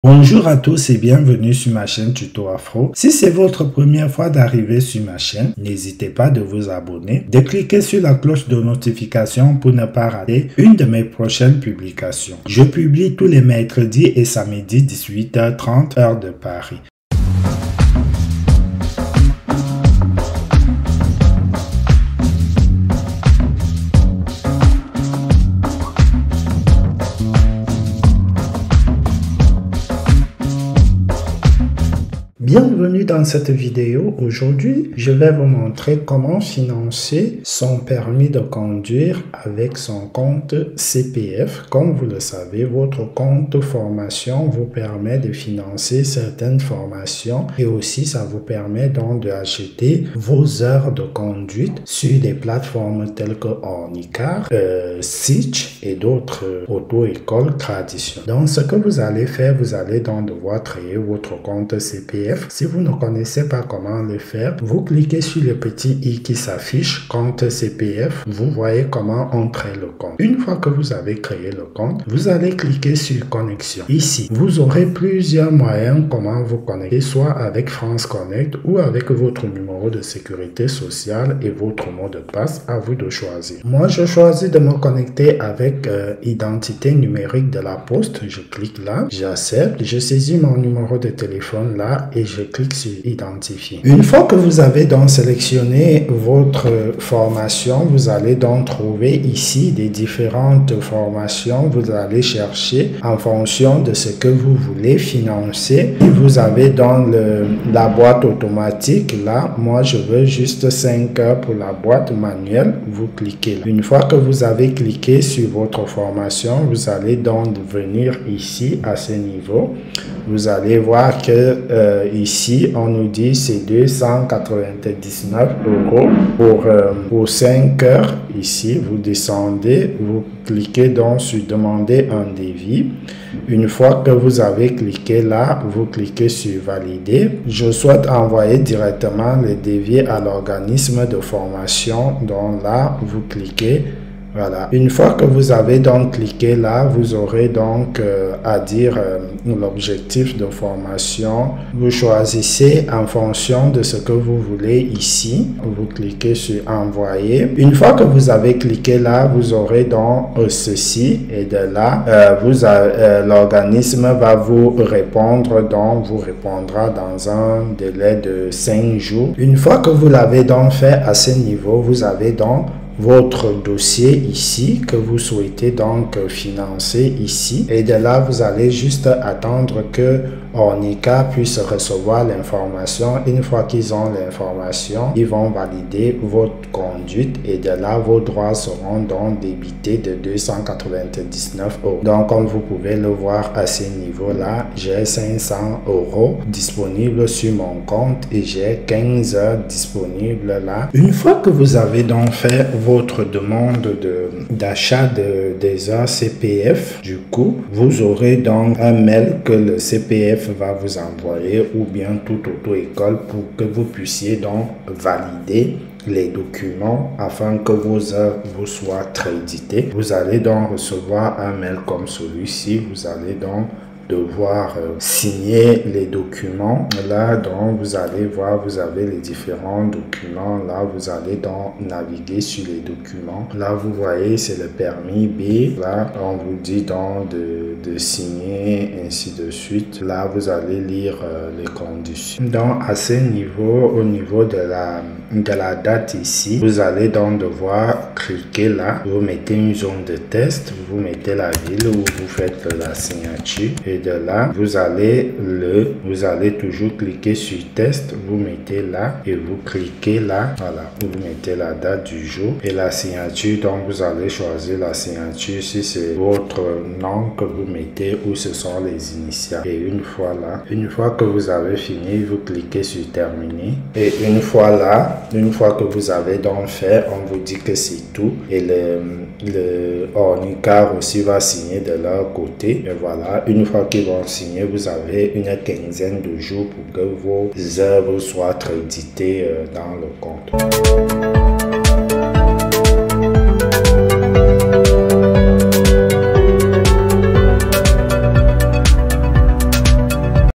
Bonjour à tous et bienvenue sur ma chaîne Tuto Afro. Si c'est votre première fois d'arriver sur ma chaîne, n'hésitez pas de vous abonner, de cliquer sur la cloche de notification pour ne pas rater une de mes prochaines publications. Je publie tous les mercredis et samedis 18h30 heure de Paris. Bienvenue dans cette vidéo. Aujourd'hui, je vais vous montrer comment financer son permis de conduire avec son compte CPF. Comme vous le savez, votre compte formation vous permet de financer certaines formations et aussi ça vous permet donc d'acheter vos heures de conduite sur des plateformes telles que Ornicar, Sitch et d'autres auto-écoles traditionnelles. Donc, ce que vous allez faire, vous allez donc devoir créer votre compte CPF. Si vous ne connaissez pas comment le faire, vous cliquez sur le petit i qui s'affiche, compte CPF. Vous voyez comment on crée le compte. Une fois que vous avez créé le compte, vous allez cliquer sur connexion. Ici, vous aurez plusieurs moyens comment vous connecter, soit avec France Connect ou avec votre numéro de sécurité sociale et votre mot de passe. À vous de choisir. Moi, je choisis de me connecter avec identité numérique de la poste. Je clique là, j'accepte, je saisis mon numéro de téléphone là et je clique sur identifier. Une fois que vous avez donc sélectionné votre formation, vous allez donc trouver ici des différentes formations. Vous allez chercher en fonction de ce que vous voulez financer. Et vous avez dans la boîte automatique là, moi je veux juste 5 heures pour la boîte manuelle. Vous cliquez là. Une fois que vous avez cliqué sur votre formation, vous allez donc venir ici à ce niveau. Vous allez voir que ici, on nous dit c'est 299 € pour 5 heures. Ici, vous descendez, vous cliquez donc sur demander un devis. Une fois que vous avez cliqué là, vous cliquez sur valider. Je souhaite envoyer directement le devis à l'organisme de formation. Donc là, vous cliquez. Voilà. Une fois que vous avez donc cliqué là, vous aurez donc à dire l'objectif de formation. Vous choisissez en fonction de ce que vous voulez ici. Vous cliquez sur envoyer. Une fois que vous avez cliqué là, vous aurez donc ceci et de là, l'organisme va vous répondre, donc vous répondra dans un délai de 5 jours. Une fois que vous l'avez donc fait à ce niveau, vous avez donc votre dossier ici que vous souhaitez donc financer ici et de là vous allez juste attendre que Ornica puisse recevoir l'information. Une fois qu'ils ont l'information, ils vont valider votre conduite et de là vos droits seront donc débités de 299 €. Donc comme vous pouvez le voir à ce niveau là, j'ai 500 € disponibles sur mon compte et j'ai 15 heures disponibles là. Une fois que vous avez donc fait votre demande d'achat des heures CPF, du coup, vous aurez donc un mail que le CPF va vous envoyer ou bien toute auto-école pour que vous puissiez donc valider les documents afin que vos heures vous soient créditées. Vous allez donc recevoir un mail comme celui-ci. Vous allez donc devoir signer les documents. Là, donc, vous allez voir, vous avez les différents documents. Là, vous allez donc naviguer sur les documents. Là, vous voyez, c'est le permis B. Là, on vous dit donc de signer, ainsi de suite. Là, vous allez lire les conditions. Donc, à ce niveau, au niveau de la date ici, vous allez donc devoir cliquer là. Vous mettez une zone de test. Vous mettez la ville où vous faites la signature. Et de là, vous allez toujours cliquer sur test, vous mettez là et vous cliquez là, voilà, vous mettez la date du jour et la signature. Donc vous allez choisir la signature si c'est votre nom que vous mettez ou ce sont les initiales. Et une fois que vous avez fini, vous cliquez sur terminer et une fois que vous avez donc fait, on vous dit que c'est tout et le Ornicar aussi va signer de leur côté. Et voilà, une fois qu'ils vont signer, vous avez une quinzaine de jours pour que vos œuvres soient créditées dans le compte.